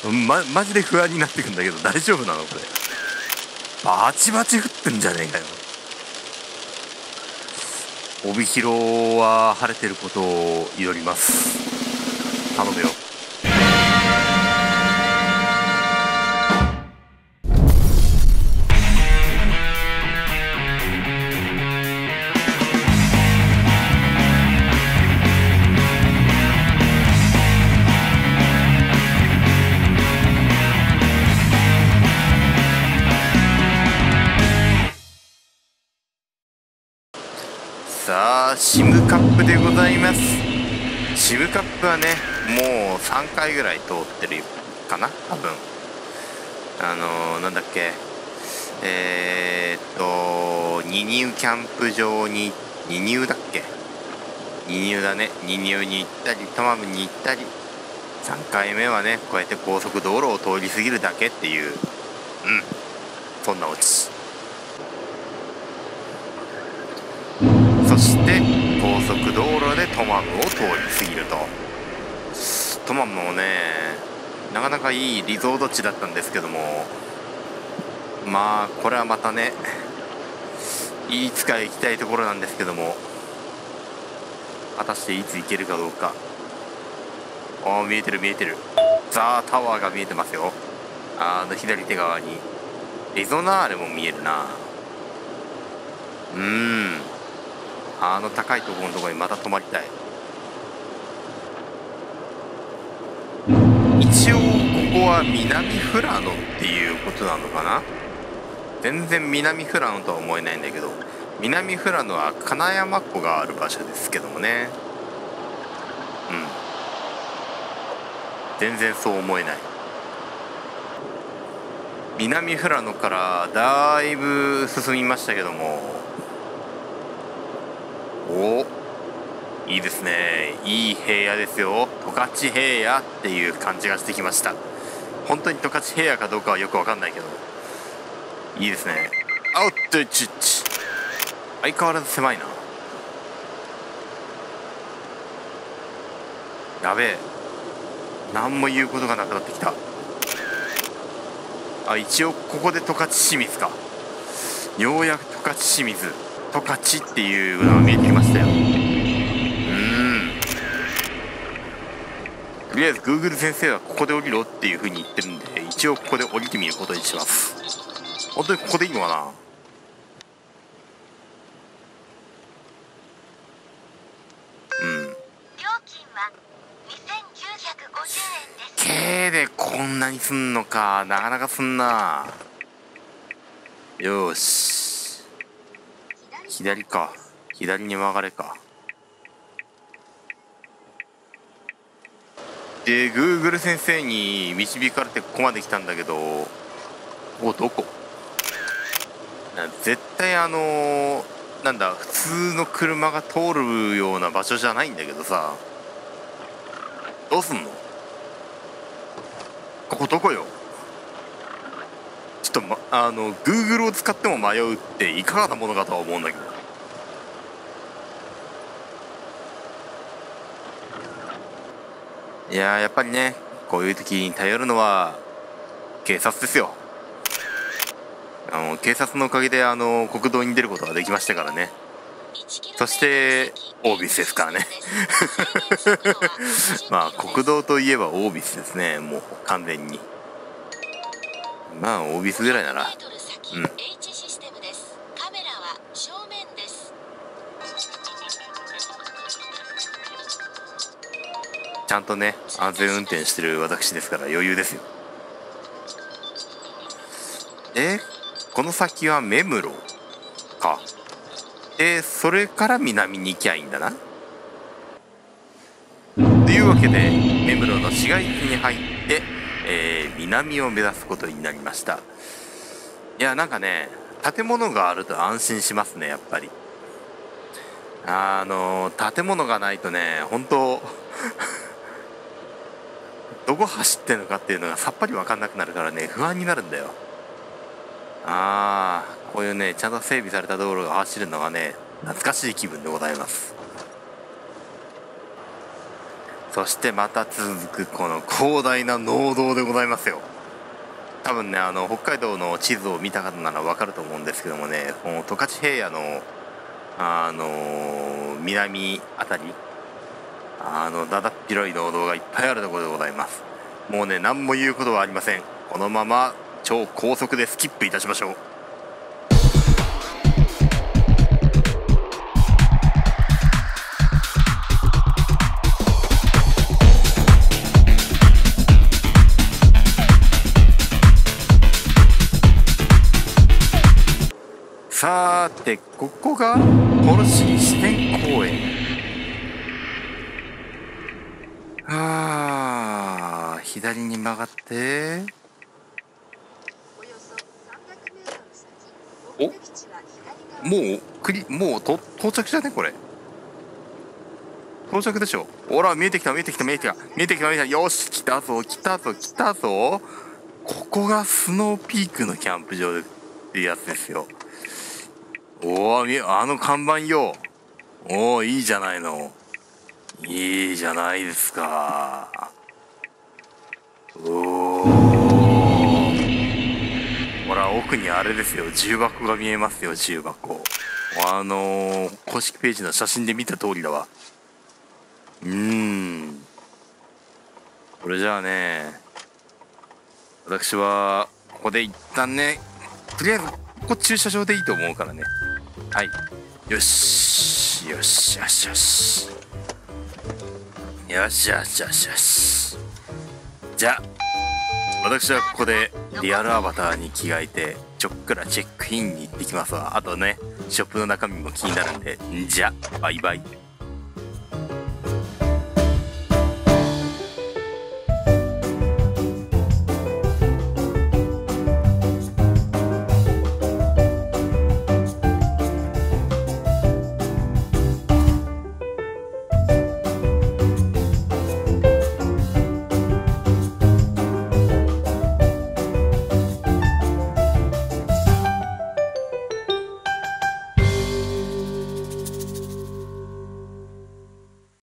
マジで不安になってくんだけど、大丈夫なのこれ。バチバチ降ってんじゃねえかよ。帯広は晴れてることを祈ります。頼むよ。さあ、シムカップでございます。シムカップはね、もう3回ぐらい通ってるかな、多分。なんだっけ、二乳キャンプ場に、二乳だっけ、二乳だね、二乳に行ったり、トマムに行ったり、3回目はね、こうやって高速道路を通り過ぎるだけっていう、そんなオチ。そして高速道路でトマムを通り過ぎると。トマムもね、なかなかいいリゾート地だったんですけども、まあこれはまたね、いつか行きたいところなんですけども、果たしていつ行けるかどうか。見えてる見えてる、ザータワーが見えてますよ。左手側にリゾナーレも見えるな。高いところのところにまた泊まりたい。一応ここは南富良野っていうことなのかな。全然南富良野とは思えないんだけど、南富良野は金山湖がある場所ですけどもね。全然そう思えない。南富良野からだいぶ進みましたけども、いいですね。いい平野ですよ。十勝平野っていう感じがしてきました。本当に十勝平野かどうかはよくわかんないけど、いいですね。あっとち相変わらず狭いな。やべえ、何も言うことがなくなってきた。一応ここで十勝清水か。ようやく十勝清水、十勝っていうのが見えてきましたよ。とりあえず Google 先生はここで降りろっていう風に言ってるんで、一応ここで降りてみることにします。本当にここでいいのかな。 料金は2950円です。 K でこんなにすんのか。なかなかすんな。よし、左か、左に曲がれか。で Google 先生に導かれてここまで来たんだけど、どこ絶対なんだ、普通の車が通るような場所じゃないんだけどさ、どうすんの。ここどこよ。ちょっとGoogle を使っても迷うっていかがなものかとは思うんだけど。いややっぱりね、こういう時に頼るのは警察ですよ。警察のおかげで国道に出ることができましたからね。そしてオービスですからね。まあ国道といえばオービスですね、もう完全に。まあオービスぐらいならちゃんとね、安全運転してる私ですから余裕ですよ。この先は目室か。それから南に行きゃいいんだな。というわけで目室の市街地に入って、南を目指すことになりました。いやなんかね、建物があると安心しますね、やっぱり。建物がないとね、本当どこ走ってるのかっていうのがさっぱり分かんなくなるからね、不安になるんだよ。こういうね、ちゃんと整備された道路が走るのがね、懐かしい気分でございます。 そしてまた続くこの広大な農道でございますよ。多分ね北海道の地図を見た方なら分かると思うんですけどもね、この十勝平野の南あたりだだっ広い農道がいっぱいあるところでございます。もうね何も言うことはありません。このまま超高速でスキップいたしましょう。さーてここがポルシー自然公園。左に曲がってもう到着じゃねこれ。到着でしょ。ほら見えてきた。よし来たぞ。ここがスノーピークのキャンプ場っていうやつですよ。おお、看板よ。おお、いいじゃないの。いいじゃないですか。おお、ほら奥にあれですよ、重箱が見えますよ。重箱、公式ページの写真で見た通りだわ。これじゃあね、私はここで一旦ね、とりあえずここ駐車場でいいと思うからね。はい、よし。じゃあ私はここでリアルアバターに着替えてちょっくらチェックインに行ってきますわ。あとねショップの中身も気になるんで、じゃあバイバイ。